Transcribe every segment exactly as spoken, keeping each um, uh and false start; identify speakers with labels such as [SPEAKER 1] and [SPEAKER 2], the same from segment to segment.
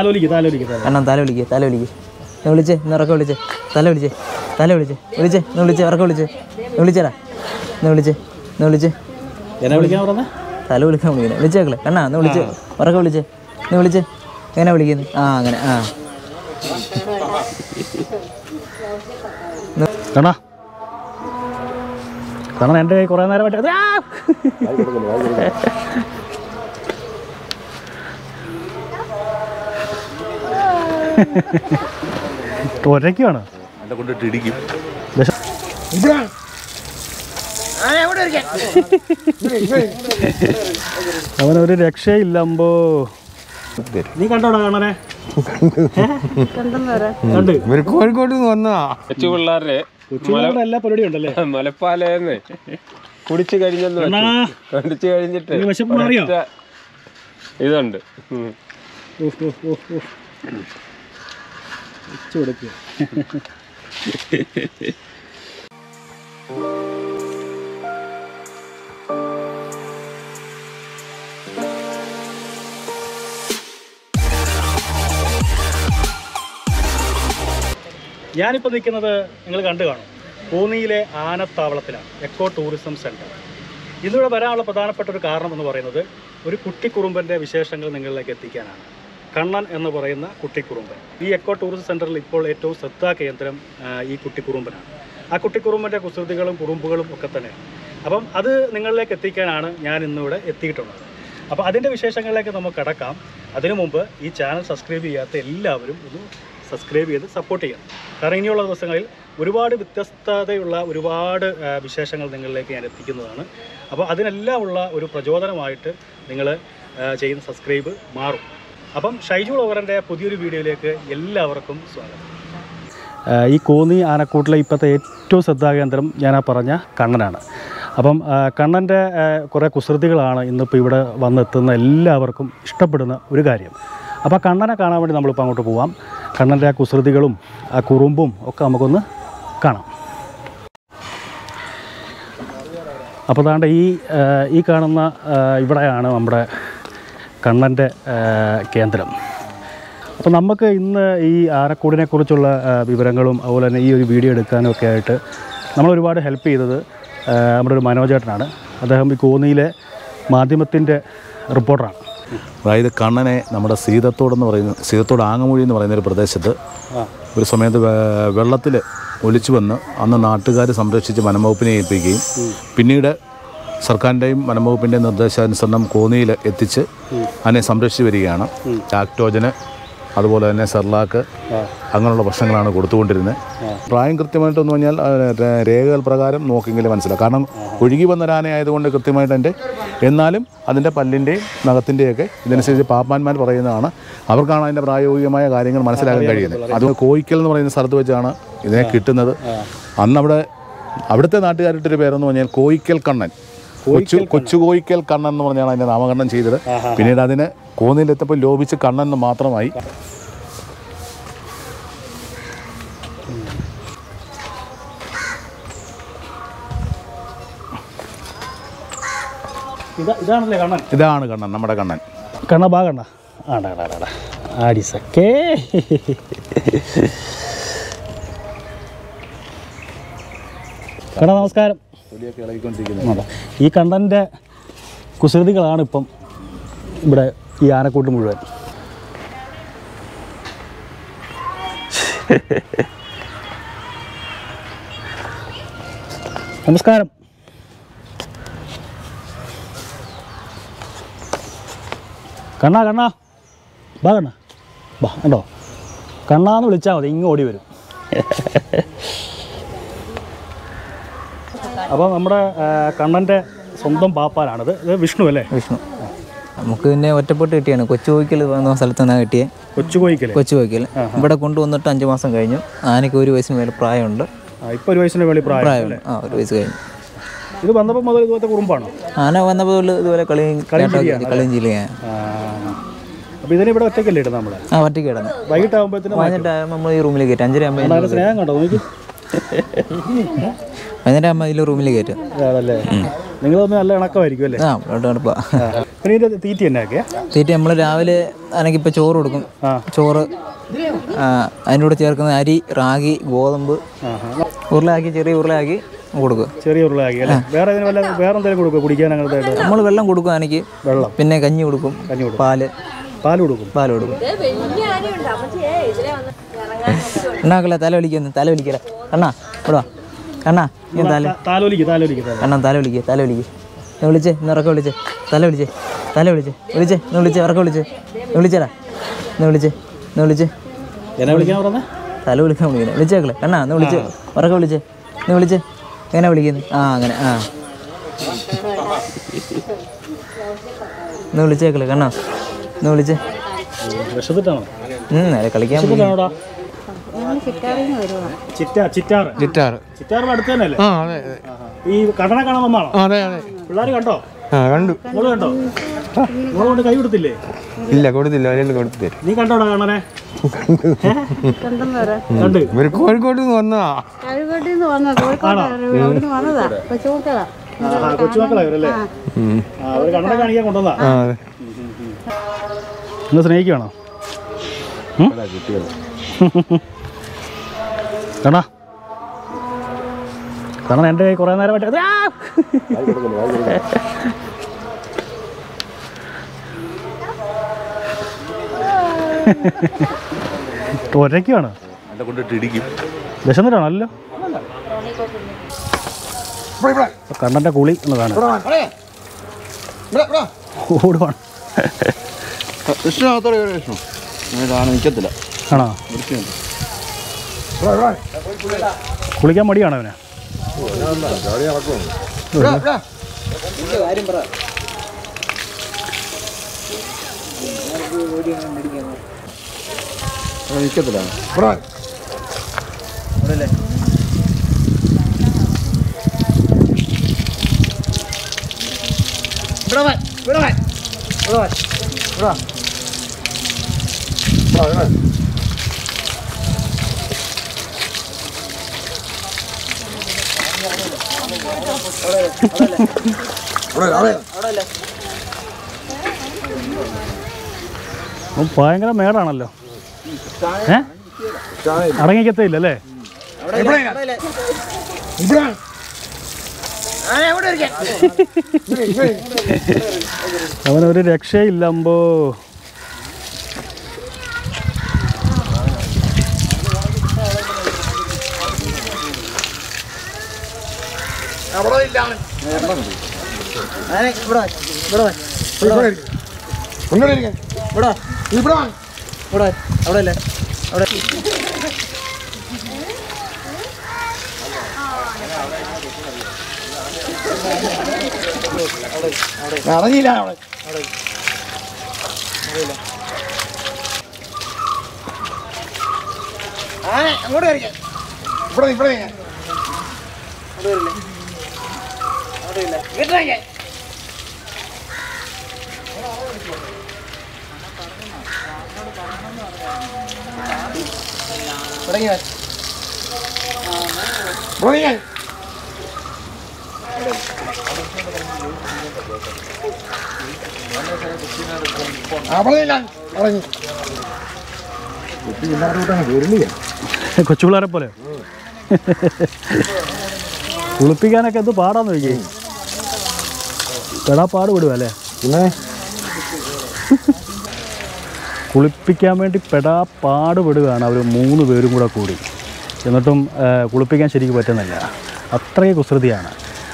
[SPEAKER 1] അണ്ണാ തല വിളിക്കുക തല വിളിക്കുക വിളിച്ചേ ഇന്ന് ഇറക്കം വിളിച്ചേ തല വിളിച്ചേ തല വിളിച്ചേ വിളിച്ചേ ഇന്ന് വിളിച്ചേ ഇറക്കം വിളിച്ചേ വിളിച്ചേടാ ഇന്ന് വിളിച്ചേ ഇന്ന് വിളിച്ചേ
[SPEAKER 2] എന്നെ വിളിക്കാൻ പറഞ്ഞേ
[SPEAKER 1] തല വിളിക്കാൻ വിളിക്കുന്നത് വിളിച്ചേക്കളെ കണ്ണാ ഒന്ന് വിളിച്ചേ ഉറക്കം വിളിച്ചേ ഇന്ന് വിളിച്ചേ എങ്ങനെ വിളിക്കുന്നത് ആ അങ്ങനെ ആ
[SPEAKER 2] കണ്ണാ കാരണം എൻ്റെ കൈ കുറേ നേരം പറ്റേ ഒരയ്ക്കാണ്
[SPEAKER 3] എന്നെ കൊണ്ടിട്ട് ഇടിക്കും.
[SPEAKER 2] അവനൊരു രക്ഷയില്ലമ്പോ. നീ കണ്ടോടാ കാണാനെ
[SPEAKER 4] കോഴിക്കോട് നിന്ന് വന്നതാ.
[SPEAKER 5] കൊച്ചു പിള്ളേരുടെ
[SPEAKER 2] എല്ലാ പരിപാടിയും ഉണ്ടല്ലേ?
[SPEAKER 5] മലപ്പാലേന്ന് കുടിച്ചു കഴിഞ്ഞെന്ന് കുടിച്ചു കഴിഞ്ഞിട്ട് ഇതുണ്ട്.
[SPEAKER 2] ഞാനിപ്പോൾ നിൽക്കുന്നത് നിങ്ങൾ കണ്ടു കാണും, കോന്നിയിലെ ആനത്താവളത്തിലാണ്, എക്കോ ടൂറിസം സെൻറ്റർ. ഇതിലൂടെ വരാനുള്ള പ്രധാനപ്പെട്ട ഒരു കാരണം എന്ന് പറയുന്നത് ഒരു കുട്ടിക്കുറുമ്പൻ്റെ വിശേഷങ്ങൾ നിങ്ങളിലേക്ക് എത്തിക്കാനാണ്. കണ്ണൻ എന്ന് പറയുന്ന കുട്ടിക്കുറുമ്പൻ. ഈ എക്കോ ടൂറിസം സെൻറ്ററിൽ ഇപ്പോൾ ഏറ്റവും ശ്രദ്ധാകേന്ദ്രം ഈ കുട്ടിക്കുറുമ്പനാണ്. ആ കുട്ടിക്കുറുമ്പൻ്റെ കുസൃതികളും കുറുമ്പുകളും ഒക്കെ തന്നെയാണ്. അപ്പം അത് നിങ്ങളിലേക്ക് എത്തിക്കാനാണ് ഞാൻ ഇന്നിവിടെ എത്തിയിട്ടുള്ളത്. അപ്പോൾ അതിൻ്റെ വിശേഷങ്ങളിലേക്ക് നമുക്ക് കടക്കാം. അതിനു മുമ്പ് ഈ ചാനൽ സബ്സ്ക്രൈബ് ചെയ്യാത്ത എല്ലാവരും ഒന്ന് സബ്സ്ക്രൈബ് ചെയ്ത് സപ്പോർട്ട് ചെയ്യണം. കാരണം ഇനിയുള്ള ദിവസങ്ങളിൽ ഒരുപാട് വ്യത്യസ്തതയുള്ള ഒരുപാട് വിശേഷങ്ങൾ നിങ്ങളിലേക്ക് ഞാൻ എത്തിക്കുന്നതാണ്. അപ്പോൾ അതിനെല്ലാം ഉള്ള ഒരു പ്രചോദനമായിട്ട് നിങ്ങൾ ചെയ്യുന്ന സബ്സ്ക്രൈബ് മാറും. അപ്പം ഷൈജു വ്ളോഗറിൻ്റെ പുതിയൊരു വീഡിയോയിലേക്ക് എല്ലാവർക്കും സ്വാഗതം. ഈ കോന്നി ആനക്കൂട്ടിലെ ഇപ്പോഴത്തെ ഏറ്റവും ശ്രദ്ധാകേന്ദ്രം ഞാൻ ആ പറഞ്ഞ കണ്ണനാണ്. അപ്പം കണ്ണൻ്റെ കുറേ കുസൃതികളാണ് ഇന്നിപ്പോൾ ഇവിടെ വന്നെത്തുന്ന എല്ലാവർക്കും ഇഷ്ടപ്പെടുന്ന ഒരു കാര്യം. അപ്പോൾ കണ്ണനെ കാണാൻ വേണ്ടി നമ്മളിപ്പോൾ അങ്ങോട്ട് പോവാം. കണ്ണൻ്റെ ആ കുസൃതികളും ആ കുറുമ്പും ഒക്കെ നമുക്കൊന്ന് കാണാം. അപ്പോൾ അതാണ്ട് ഈ ഈ കാണുന്ന ഇവിടെയാണ് നമ്മുടെ കണ്ണൻ്റെ കേന്ദ്രം. അപ്പോൾ നമുക്ക് ഇന്ന് ഈ ആനക്കൂടിനെ കുറിച്ചുള്ള വിവരങ്ങളും അതുപോലെ തന്നെ ഈ ഒരു വീഡിയോ എടുക്കാനും ഒക്കെ ആയിട്ട് നമ്മളൊരുപാട് ഹെൽപ്പ് ചെയ്തത് നമ്മുടെ ഒരു മനോജേട്ടനാണ്. അദ്ദേഹം ഈ കോന്നിയിലെ മാധ്യമത്തിൻ്റെ റിപ്പോർട്ടറാണ്.
[SPEAKER 3] അതായത് കണ്ണനെ നമ്മുടെ സീതത്തോടെന്ന് പറയുന്ന സീതത്തോട് ആങ്ങമൂഴി എന്ന് പറയുന്ന ഒരു പ്രദേശത്ത് ഒരു സമയത്ത് വെള്ളത്തിൽ ഒലിച്ചു വന്ന് അന്ന് നാട്ടുകാർ സംരക്ഷിച്ച് വനംവകുപ്പിനെ ഏൽപ്പിക്കുകയും പിന്നീട് സർക്കാരിൻ്റെയും വനംവകുപ്പിൻ്റെയും നിർദ്ദേശാനുസരണം കോന്നിയിൽ എത്തിച്ച് അതിനെ സംരക്ഷിച്ച് വരികയാണ്. ലാക്ടോജന് അതുപോലെ തന്നെ സെർലാക്ക് അങ്ങനെയുള്ള ഭക്ഷണങ്ങളാണ് കൊടുത്തുകൊണ്ടിരുന്നത്. പ്രായം കൃത്യമായിട്ടെന്ന് പറഞ്ഞാൽ രേഖകൾ പ്രകാരം നോക്കിയെങ്കിലും മനസ്സിലാവും. കാരണം ഒഴുകി വന്ന ഒരാന ആയതുകൊണ്ട് കൃത്യമായിട്ട് എൻ്റെ എന്നാലും അതിൻ്റെ പല്ലിൻ്റെയും നഖത്തിൻ്റെയൊക്കെ ഇതനുസരിച്ച് പാപ്പാന്മാർ പറയുന്നതാണ്. അവർക്കാണ് അതിൻ്റെ പ്രായോഗികമായ കാര്യങ്ങൾ മനസ്സിലാക്കാൻ കഴിയുന്നത്. അത് കോയിക്കൽ എന്ന് പറയുന്ന സ്ഥലത്ത് വെച്ചാണ് ഇതിനെ കിട്ടുന്നത്. അന്നവിടെ അവിടുത്തെ നാട്ടുകാരുടെ പേരെന്ന് പറഞ്ഞാൽ കോയിക്കൽ കണ്ണൻ, കൊച്ചു കൊച്ചു കോയിക്കൽ കണ്ണൻ എന്ന് പറഞ്ഞാണ് അതിൻ്റെ നാമകരണം ചെയ്തത്. പിന്നീട് അതിന് കോന്നിയിലെത്തപ്പോൾ ലോപിച്ച് കണ്ണൻ എന്ന് മാത്രമായി.
[SPEAKER 2] ഇതാണല്ലേ കണ്ണൻ?
[SPEAKER 3] ഇതാണ് കണ്ണൻ, നമ്മുടെ കണ്ണൻ.
[SPEAKER 2] കണ്ണ ബാ കണ്ണ ആടാ ആടിസക്കേ. കണ്ണ നമസ്കാരം. ഈ കണ്ണൻ്റെ കുസൃതികളാണ് ഇപ്പം ഇവിടെ ഈ ആനക്കൂട്ട് മുഴുവൻ. നമസ്കാരം. കണ്ണാ കണ്ണാ ബാ കണ്ണ ബാ കണ്ടോ, കണ്ണാന്ന് വിളിച്ചാൽ മതി, ഇങ്ങ് ഓടി വരും. അപ്പോൾ നമ്മുടെ കണ്ണൻ്റെ സ്വന്തം പാപ്പാനാണിത്. ഇത് വിഷ്ണു അല്ലേ?
[SPEAKER 1] വിഷ്ണു. നമുക്ക് പിന്നെ ഒറ്റപ്പെട്ട് കിട്ടിയാണ്. കൊച്ചു കോയിക്കൽ എന്ന സ്ഥലത്ത് നിന്നാണ് കിട്ടിയത്.
[SPEAKER 2] കൊച്ചു കോയിക്കൽ
[SPEAKER 1] കൊച്ചു കോയിക്കൽ ഇവിടെ കൊണ്ടുവന്നിട്ട് അഞ്ച് മാസം കഴിഞ്ഞു. ആനയ്ക്ക് ഒരു വയസ്സിന് മേലെ പ്രായമുണ്ട്.
[SPEAKER 2] ഇപ്പോൾ ഒരു വയസ്സിന് മേളിൽ പ്രായം.
[SPEAKER 1] ആ ഒരു വയസ്സ് കഴിഞ്ഞു.
[SPEAKER 2] ഇത് വന്നപ്പോൾ മുതൽ ഇതുപോലത്തെ കുറുമ്പാണോ?
[SPEAKER 1] ആന വന്നപ്പോൾ ഇതുപോലെ കളിയും കളിയും ചെയ്യില്ല.
[SPEAKER 2] അപ്പോൾ ഇതിനെ ഇവിടെ ഒറ്റയ്ക്കല്ലേ ഇടുന്നത് നമ്മൾ?
[SPEAKER 1] ആ ഒറ്റയ്ക്ക് ഇടുന്നത്.
[SPEAKER 2] വൈകിട്ടാകുമ്പോഴത്തേനും
[SPEAKER 1] വൈകിട്ട് നമ്മൾ ഈ റൂമിൽ കയറ്റും. അഞ്ചര ആകുമ്പോൾ
[SPEAKER 2] സ്നേഹം കണ്ടോ നോക്കി?
[SPEAKER 1] വൈകുന്നേരം ആകുമ്പോൾ ഇതിൽ റൂമിൽ കയറ്റും.
[SPEAKER 2] അതല്ലേ. നിങ്ങളൊന്ന് നല്ല ഇണക്കമായിരിക്കും അല്ലേ?
[SPEAKER 1] ആ ഇവിടെ അടുപ്പാ.
[SPEAKER 2] പിന്നെ ഇതിൻ്റെ തീറ്റ എന്നാക്കിയാ?
[SPEAKER 1] തീറ്റ നമ്മൾ രാവിലെ ആണെങ്കിൽ ഇപ്പോൾ ചോറ് കൊടുക്കും. ചോറ് അതിൻ്റെ കൂടെ ചേർക്കുന്ന അരി, റാഗി, ഗോതമ്പ് ഉരുളയാക്കി ചെറിയ ഉരുളയാക്കി കൊടുക്കുക.
[SPEAKER 2] ചെറിയ ഉരുളയാക്കി അല്ലേ? വേറെ ഇതിന് വല്ല വേറെ എന്തെങ്കിലും കൊടുക്കുക കുടിക്കാൻ? അങ്ങനത്തെ
[SPEAKER 1] നമ്മൾ വെള്ളം കൊടുക്കും ആനയ്ക്ക്. വെള്ളം പിന്നെ കഞ്ഞി കൊടുക്കും. കഞ്ഞി കൊടുക്കും. പാല്
[SPEAKER 2] പാല് കൊടുക്കും.
[SPEAKER 1] പാല് കൊടുക്കും. എണ്ണാക്കല്ലേ തല വലിക്കുന്നു. തല വലിക്കല കണ്ണാ ഇവിടെ കണ്ണാ. ഞാൻ തല
[SPEAKER 2] താലോലിക്ക് താലോലിക്ക്
[SPEAKER 1] കണ്ണാ തല വിളിക്കുക. തല വിളിക്കുക. ഞാൻ വിളിച്ചേ ഇന്ന് ഇറക്കം വിളിച്ചേ. തല വിളിച്ചേ തല വിളിച്ചേ വിളിച്ചേ ഇന്ന് വിളിച്ചേ ഇറക്കം വിളിച്ചേ വിളിച്ചേടാ. ഇന്ന് വിളിച്ചേ ഇന്ന് വിളിച്ചേ
[SPEAKER 2] എന്നെ വിളിക്കാൻ പറഞ്ഞേ?
[SPEAKER 1] തല വിളിക്കാൻ വിളിക്കുന്നത് വിളിച്ചേക്കളെ കണ്ണാ. ഇന്ന് വിളിച്ചേ ഉറക്കം വിളിച്ചേ ഇന്ന് വിളിച്ചേ. എങ്ങനെ വിളിക്കുന്നു? ആ അങ്ങനെ ആ ഇന്ന് വിളിച്ചേക്കളെ കണ്ണാ. ഇന്ന് വിളിച്ചേ.
[SPEAKER 2] വിശന്നിട്ടാണോ?
[SPEAKER 1] കളിക്കാൻ
[SPEAKER 2] ചിറ്റാർ ചിറ്റാർ ചിറ്റാറിന് അടുത്ത് തന്നെയല്ലേ? ഈ കടനെ കാണാൻ വന്നാണോ?
[SPEAKER 4] അതെ അതെ.
[SPEAKER 2] പിള്ളേർ കണ്ടോ?
[SPEAKER 4] ആ കണ്ടു.
[SPEAKER 2] മോള് കണ്ടോ? മോള് കൊണ്ട് കൈ കൊടുത്തില്ലേ?
[SPEAKER 4] ഇല്ല കൊടുത്തില്ല. അവരെല്ലാം കൊടുത്തില്ല.
[SPEAKER 2] നീ കണ്ടോടാ കണ്ണനെ? കണ്ട്.
[SPEAKER 4] ഇവര് കോഴിക്കോട്ട് നിന്ന് വന്നതാ.
[SPEAKER 2] കൊച്ചുമക്കളാ ഇവരല്ലേ? അവര് കണ്ണനെ കാണിക്കാൻ കൊണ്ടുവന്നാ. നിങ്ങൾ സ്നേഹിക്കുകയാണോ? കണ്ണാ കണ്ണൻ എൻ്റെ കൈ കുറേ നേരമായിട്ട് ഒരയ്ക്കാണ് വിശന്നിട്ടാണോ? അല്ലല്ലോ. കണ്ണൻ്റെ കുളി എന്നതാണ്. ഓടുവാണ്.
[SPEAKER 3] നിൽക്കത്തില്ല.
[SPEAKER 2] ആണോ? കുളിക്കാൻ മടിയാണോ അവനെ?
[SPEAKER 3] നിൽക്കത്തില്ല.
[SPEAKER 2] ഭയങ്കര മേടാണല്ലോ. ഏ അടങ്ങിക്കത്തില്ല അല്ലേ? അവനൊരു രക്ഷയില്ലമ്പോ.
[SPEAKER 4] അറിഞ്ഞില്ല. അങ്ങോട്ട് ഇവിടെ ഇവിടെ
[SPEAKER 2] കൊച്ചുപിള്ളേരെ പോലെ കുളിപ്പിക്കാനൊക്കെ എന്ത് പാടാന്ന് നോക്കി. പെടാ പാട് വിടുക അല്ലേ? പിന്നെ കുളിപ്പിക്കാൻ വേണ്ടി പെടാ പാട് വിടുകയാണ് അവർ മൂന്ന് പേരും കൂടെ കൂടി. എന്നിട്ടും കുളിപ്പിക്കാൻ ശരിക്കും പറ്റുന്നില്ല. അത്രയും കുസൃതിയാണ്.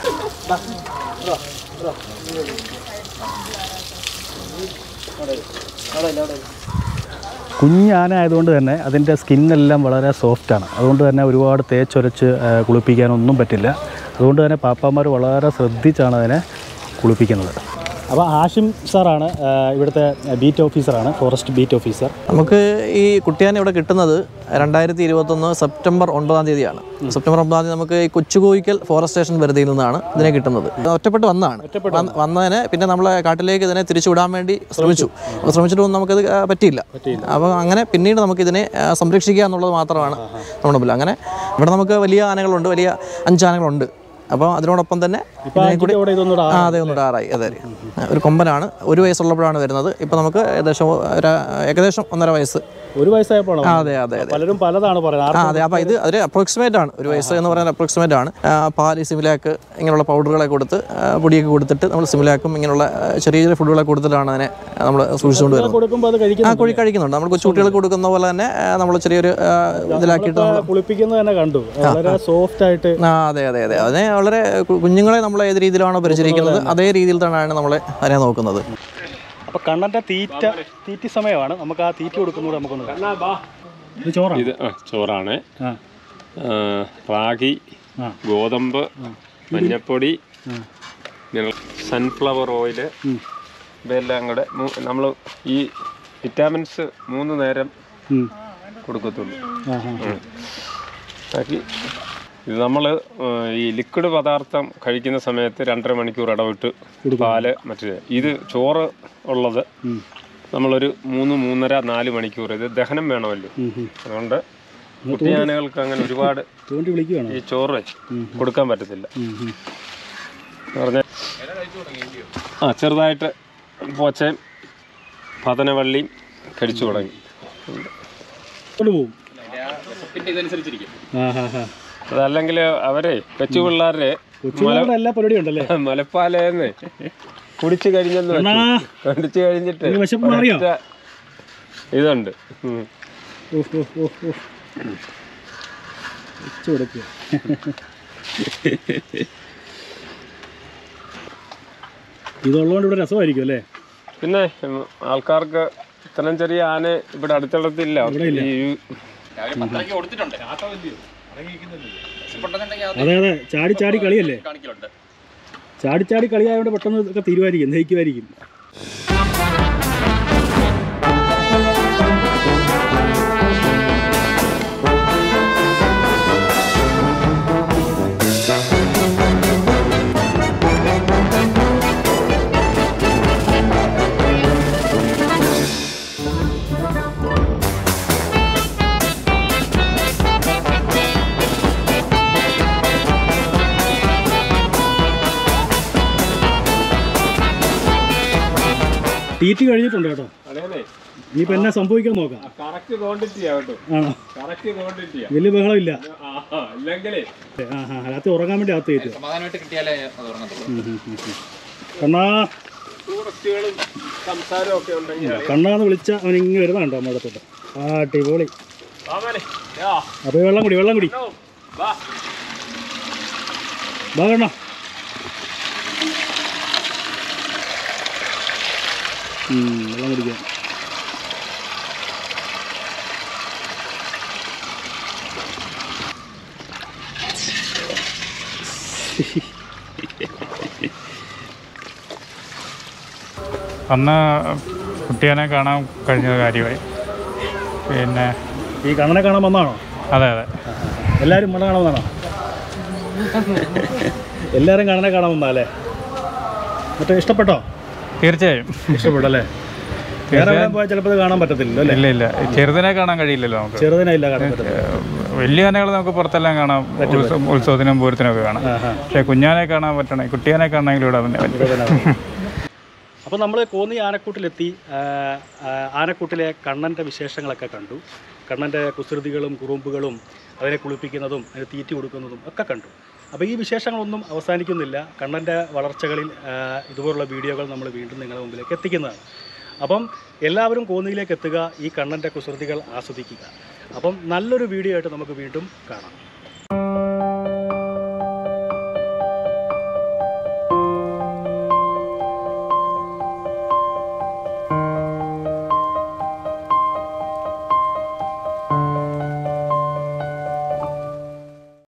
[SPEAKER 2] കുഞ്ഞാന ആയതുകൊണ്ട് തന്നെ അതിൻ്റെ സ്കിന്നെല്ലാം വളരെ സോഫ്റ്റാണ്. അതുകൊണ്ട് തന്നെ ഒരുപാട് തേച്ചൊരച്ച് കുളിപ്പിക്കാനൊന്നും പറ്റില്ല. അതുകൊണ്ട് തന്നെ പാപ്പാമാർ വളരെ ശ്രദ്ധിച്ചാണ് അതിനെ കുളിപ്പിക്കുന്നത്. അപ്പോൾ ആഷിം സാറാണ് ഇവിടുത്തെ ബീറ്റ് ഓഫീസറാണ്, ഫോറസ്റ്റ് ബീറ്റ് ഓഫീസർ.
[SPEAKER 6] നമുക്ക് ഈ കുട്ടിയാനെ ഇവിടെ കിട്ടുന്നത് രണ്ടായിരത്തി ഇരുപത്തൊന്ന് സെപ്റ്റംബർ ഒൻപതാം തീയതിയാണ്. സെപ്റ്റംബർ ഒമ്പതാം തീയതി നമുക്ക് ഈ കൊച്ചുകോയിക്കൽ ഫോറസ്റ്റ് സ്റ്റേഷൻ പരിധിയിൽ നിന്നാണ് ഇതിനെ കിട്ടുന്നത്. ഒറ്റപ്പെട്ട് വന്നതാണ്. വന്നതിന് പിന്നെ നമ്മളെ കാട്ടിലേക്ക് ഇതിനെ തിരിച്ചുവിടാൻ വേണ്ടി ശ്രമിച്ചു. ശ്രമിച്ചിട്ടൊന്നും നമുക്കത് പറ്റിയില്ല. അപ്പോൾ അങ്ങനെ പിന്നീട് നമുക്കിതിനെ സംരക്ഷിക്കുക എന്നുള്ളത് മാത്രമാണ് നമ്മുടെ മുമ്പിൽ. അങ്ങനെ ഇവിടെ നമുക്ക് വലിയ ആനകളുണ്ട്, വലിയ അഞ്ചാനകളുണ്ട്. അപ്പോൾ അതിനോടൊപ്പം തന്നെ ഇതിനെ കൂടി ആ അതെ ഒന്നുകൂടെ ആറായി അതെ ഒരു കൊമ്പനാണ്. ഒരു വയസ്സുള്ളപ്പോഴാണ് വരുന്നത്. ഇപ്പോൾ നമുക്ക് ഏകദേശം ഒരു ഏകദേശം ഒന്നര വയസ്സ്
[SPEAKER 2] ഒരു വയസ്സായപ്പോൾ
[SPEAKER 6] അതെ അതെ അതെ
[SPEAKER 2] പലരും പലതാണ് പറയുന്നത്.
[SPEAKER 6] ആ അതെ. അപ്പോൾ ഇത് ഒരു അപ്രോക്സിമേറ്റ് ആണ്. ഒരു വയസ്സ് എന്ന് പറയുന്നത് അപ്രോക്സിമേറ്റ് ആണ്. പാല്, സിമിലാക്ക് ഇങ്ങനെയുള്ള പൗഡറുകളെ കൊടുത്ത് പൊടിയൊക്കെ കൊടുത്തിട്ട് നമ്മൾ സിമിലാക്കും ഇങ്ങനെയുള്ള ചെറിയ ചെറിയ ഫുഡുകളെ കൊടുത്തിട്ടാണ് അതിനെ നമ്മൾ സൂക്ഷിച്ചുകൊണ്ട് വരുന്നത്. ആ കോഴി കഴിക്കുന്നുണ്ട്. നമ്മൾ കൊച്ചുകുട്ടികൾക്ക് കൊടുക്കുന്ന പോലെ തന്നെ നമ്മൾ ചെറിയൊരു ഇതിലാക്കിയിട്ട്
[SPEAKER 2] കുളിപ്പിക്കുന്നത് തന്നെ കണ്ടു. വളരെ സോഫ്റ്റ് ആയിട്ട്.
[SPEAKER 6] ആ അതെ അതെ അതെ. അതിനെ വളരെ കുഞ്ഞുങ്ങളെ നമ്മൾ ഏത് രീതിയിലാണോ പരിചരിക്കുന്നത് അതേ രീതിയിൽ തന്നെയാണ് നമ്മളെ അതിനെ നോക്കുന്നത്.
[SPEAKER 2] അപ്പോൾ കണ്ണൻ്റെ തീറ്റ തീറ്റി സമയമാണ്. നമുക്ക് ആ തീറ്റ കൊടുക്കുന്നത് നമുക്കൊന്ന് ഇത് ചോറാണ്.
[SPEAKER 5] ഇത് ചോറാണ്. റാഗി, ഗോതമ്പ്, മഞ്ഞപ്പൊടി, സൺഫ്ലവർ ഓയില് ഇവയെല്ലാം കൂടെ നമ്മൾ ഈ വിറ്റാമിൻസ് മൂന്ന് നേരം കൊടുക്കത്തുള്ളൂ. ബാക്കി ഇത് നമ്മൾ ഈ ലിക്വിഡ് പദാർത്ഥം കഴിക്കുന്ന സമയത്ത് രണ്ടര മണിക്കൂർ ഇടവിട്ട് പാല് മറ്റേ ഇത് ചോറ് ഉള്ളത് നമ്മളൊരു മൂന്ന് മൂന്നര നാല് മണിക്കൂർ ഇത് ദഹനം വേണമല്ലോ. അതുകൊണ്ട് കുട്ടിയാനകൾക്ക് അങ്ങനെ ഒരുപാട് ഈ ചോറ് കൊടുക്കാൻ പറ്റത്തില്ല. പറഞ്ഞ ആ ചെറുതായിട്ട് പോച്ചയും പതനവള്ളിയും കഴിച്ചു തുടങ്ങി. അതല്ലെങ്കിൽ അവരെ കൊച്ചു പിള്ളേരെ മുലപ്പാലേന്ന് കുടിച്ചു കഴിഞ്ഞെന്ന് കുടിച്ചു കഴിഞ്ഞിട്ട് ഇതുണ്ട്.
[SPEAKER 2] ഇതുള്ളതുകൊണ്ട് ഇവിടെ രസമായിരിക്കും അല്ലേ?
[SPEAKER 5] പിന്നെ ആൾക്കാർക്ക് ഇത്രയും ചെറിയ ആന ഇവിടെ അടുത്തടുത്തില്ല.
[SPEAKER 2] അതെ അതെ ചാടി ചാടി കളിയല്ലേ? ചാടി ചാടി കളിയായതുകൊണ്ട് പെട്ടെന്ന് ഒക്കെ തീരുമാനിക്കും നയിക്കുമായിരിക്കും. തീറ്റി കഴിഞ്ഞിട്ടുണ്ട് കേട്ടോ. ഇനിയിപ്പോൾ എന്നാ സംഭവിക്കാൻ നോക്കാം. ആണോ? വലിയ ബഹളമില്ല. ആ ഹാ രാത്രി ഉറങ്ങാൻ വേണ്ടി അകത്ത് കയറ്റുക. കണ്ണാ കണ്ണാന്ന് വിളിച്ച അവൻ ഇങ്ങനെ വരുന്നുണ്ടോ നമ്മുടെ അടുത്തോട്ട്. ആ അടിപൊളി. അപ്പോൾ വെള്ളം കുടി വെള്ളം കുടി വാ കണ്ണാ. വെള്ളം കുടിക്കാം.
[SPEAKER 7] അന്ന് കുട്ടിയാനെ കാണാൻ കഴിഞ്ഞത് കാര്യമായി. പിന്നെ
[SPEAKER 2] ഈ കണ്ണനെ കാണാൻ വന്നാണോ?
[SPEAKER 7] അതെ അതെ.
[SPEAKER 2] എല്ലാവരും മണ്ണ കാണാൻ വന്നാണോ? എല്ലാവരും കണ്ണനെ കാണാൻ വന്നാലേ? മറ്റേ ഇഷ്ടപ്പെട്ടോ?
[SPEAKER 7] തീർച്ചയായും
[SPEAKER 2] ഇഷ്ടപ്പെട്ടല്ലേ? വേറെ പോയാൽ ചിലപ്പോൾ കാണാൻ പറ്റത്തില്ലല്ലോ അല്ലേ?
[SPEAKER 7] ഇല്ല ഇല്ല. ചെറുതിനെ കാണാൻ കഴിയില്ലല്ലോ നമുക്ക്.
[SPEAKER 2] ചെറുതിനെ ഇല്ല കാണാൻ പറ്റത്തില്ല.
[SPEAKER 7] വലിയ ആനകൾ നമുക്ക് പുറത്തെല്ലാം കാണാം, ഉത്സവത്തിനും പൂരത്തിനും ഒക്കെ കാണാം. പക്ഷേ കുഞ്ഞാനെ കാണാൻ പറ്റണേ, കുട്ടിയാനെ കാണണമെങ്കിൽ ഇവിടെ തന്നെ പറ്റും.
[SPEAKER 2] അപ്പോൾ നമ്മൾ കോന്നി ആനക്കൂട്ടിലെത്തി. ആനക്കൂട്ടിലെ കണ്ണൻ്റെ വിശേഷങ്ങളൊക്കെ കണ്ടു. കണ്ണൻ്റെ കുസൃതികളും കുറുമ്പുകളും അതിനെ കുളിപ്പിക്കുന്നതും അതിന് തീറ്റി കൊടുക്കുന്നതും ഒക്കെ കണ്ടു. അപ്പോൾ ഈ വിശേഷങ്ങളൊന്നും അവസാനിക്കുന്നില്ല. കണ്ണൻ്റെ വളർച്ചകളിൽ ഇതുപോലുള്ള വീഡിയോകൾ നമ്മൾ വീണ്ടും നിങ്ങളുടെ മുമ്പിലേക്ക് എത്തിക്കുന്നതാണ്. അപ്പം എല്ലാവരും കോന്നിയിലേക്ക് എത്തുക, ഈ കണ്ണൻ്റെ കുസൃതികൾ ആസ്വദിക്കുക. അപ്പം നല്ലൊരു വീഡിയോ ആയിട്ട് നമുക്ക് വീണ്ടും കാണാം.